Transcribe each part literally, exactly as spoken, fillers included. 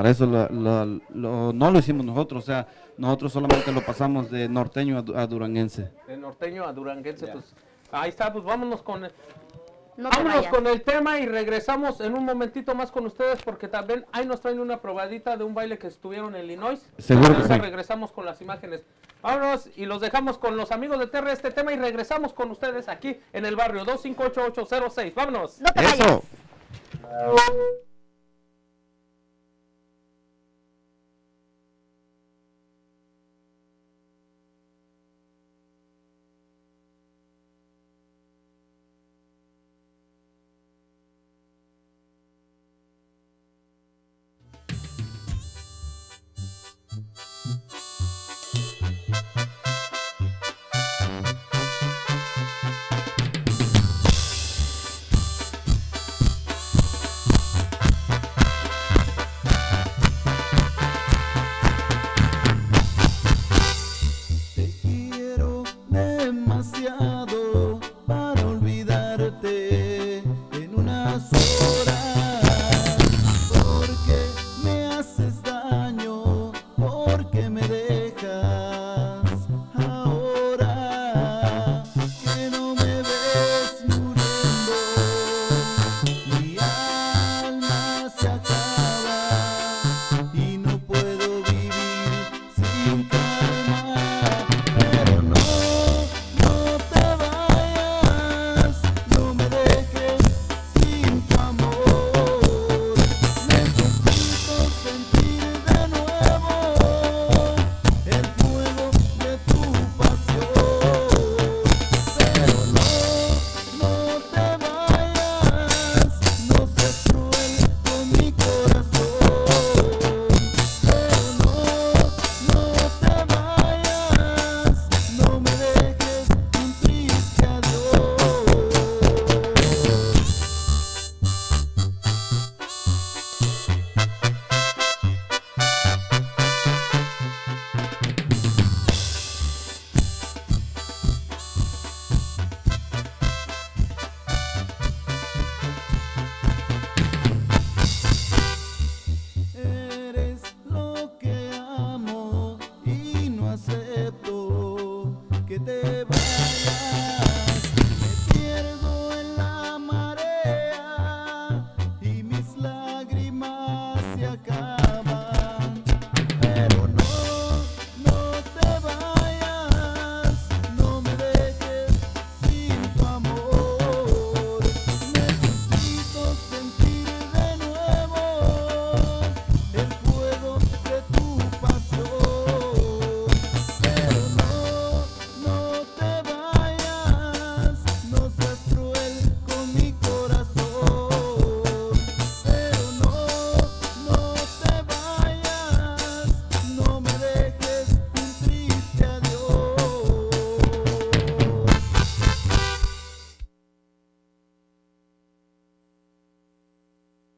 Para eso lo, lo, lo, no lo hicimos nosotros, o sea, nosotros solamente lo pasamos de norteño a, a duranguense. De norteño a duranguense, yeah. Pues ahí está, pues vámonos con el, no vámonos con el tema y regresamos en un momentito más con ustedes porque también ahí nos traen una probadita de un baile que estuvieron en Illinois. Seguro que sí. Regresamos con las imágenes. Vámonos y los dejamos con los amigos de Terra este tema y regresamos con ustedes aquí en el barrio dos cinco ocho ocho cero seis. Vámonos. No te vayas. Eso.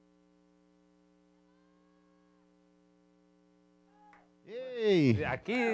Hey. Aquí